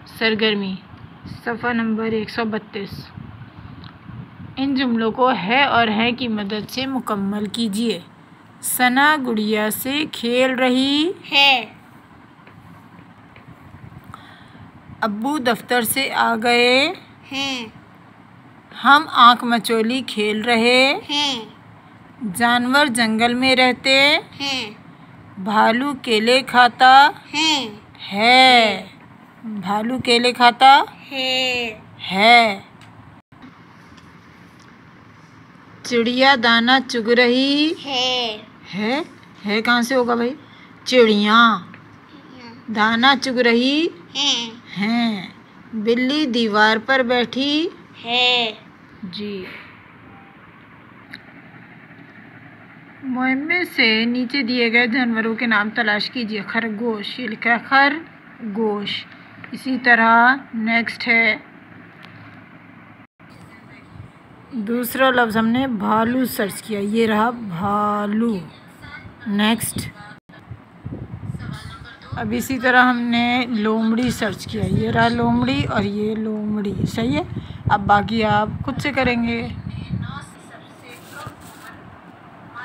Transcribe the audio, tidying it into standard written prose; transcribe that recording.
सरगर्मी सफ़ा नंबर 132। इन जुमलों को है और है की मदद से मुकम्मल कीजिए। सना गुड़िया से खेल रही है। अब्बू दफ्तर से आ गए हैं। हम आँख मचोली खेल रहे हैं। जानवर जंगल में रहते हैं। भालू केले खाता है। भालू केले खाता है। चिड़िया दाना चुग रही है कहाँ से होगा भाई? चिड़िया दाना चुग रही हैं। बिल्ली दीवार पर बैठी है। जी। मुहिम में से नीचे दिए गए जानवरों के नाम तलाश कीजिए। खरगोश, ये लिखा है खरगोश। इसी तरह नेक्स्ट है दूसरा लफ्ज़ हमने भालू सर्च किया, ये रहा भालू। नेक्स्ट अब इसी तरह हमने लोमड़ी सर्च किया, ये रहा लोमड़ी और ये लोमड़ी। सही है। अब बाकी आप खुद से करेंगे।